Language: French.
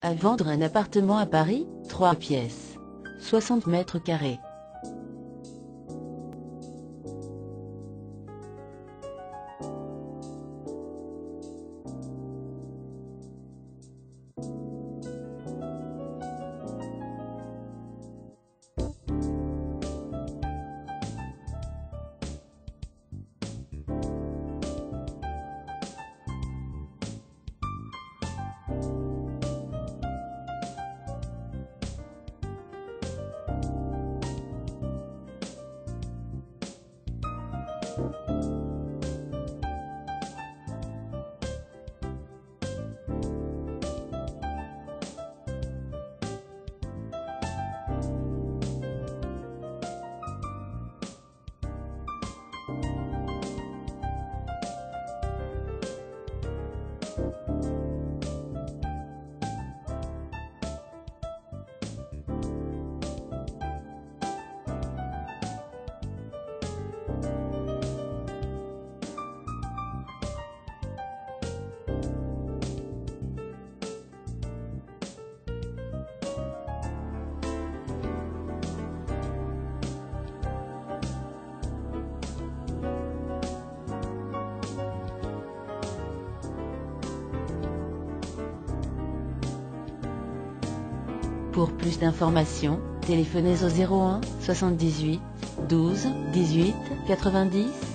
À vendre un appartement à Paris, 3 pièces, 60 mètres carrés. Pour plus d'informations, téléphonez au 01 78 12 18 90.